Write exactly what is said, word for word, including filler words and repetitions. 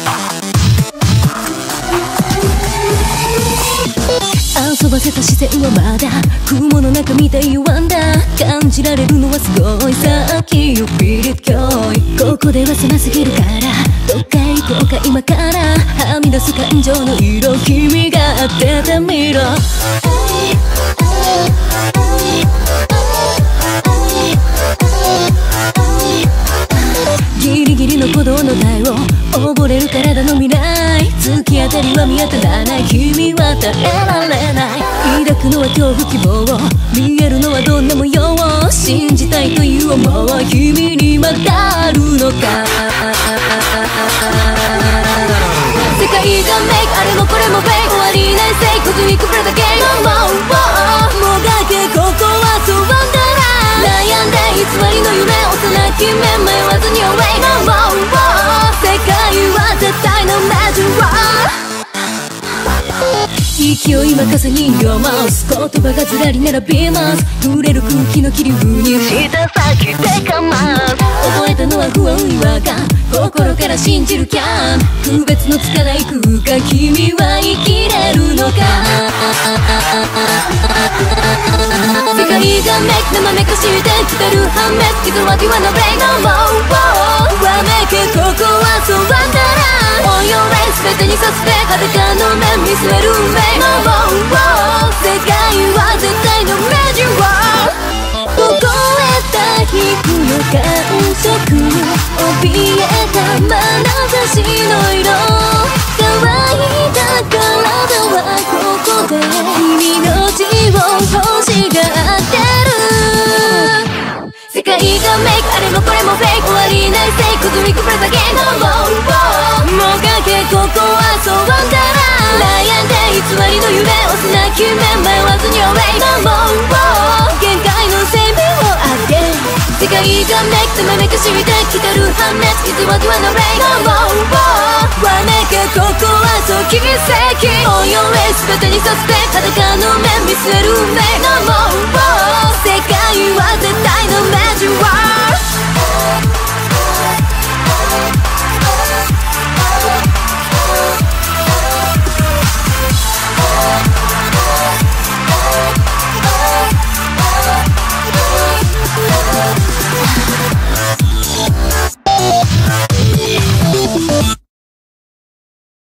遊ばせた視線はまだ雲の中みたいワンダー感じられるのはすごいさっきよビリッキョイここでは狭すぎるからどっか行こうか今からはみ出す感情の色君が当ててみろギリギリの鼓動の台を溺れる体の未来突き当たりは見当たらない君は耐えられない抱くのは恐怖希望見えるのはどんな模様を信じたいという思いは君にまたあるのか世界がメイクあれもこれもフェイク終わりないせいコズミックプレダゲームもがけここはそうワンダーライン悩んで偽りの夢幼き目迷わずに Away No More 世界は絶対のマジック勢い任せに読ます言葉がずらり並びます触れる空気の切り風に舌先でかます覚えたのは不安違和感心から信じるキャン区別のつかない空間君は生きれるのか世界がメイク生めかしてきてる判別傷はディワのブレイドモーわめけここはそうワンダーラン On your way 全てにさせて裸の目見据える目の世界は絶対のマジック凍えた皮膚の感触怯えた眼差しの色乾いた体はここで君の血を欲しがってる世界がメイクあれもこれもフェイク終わりないせいコズミックプレザゲームもがけここはそうワンダーライン悩んで偽りの夢幼き目迷わずに Away No More 限界の生命を当て世界がメイクとめめかしてきてる判別偽りはのブレイドわめけここはそう奇跡 On your way 全てにさせて裸の目見据える目の世界は絶対のマジック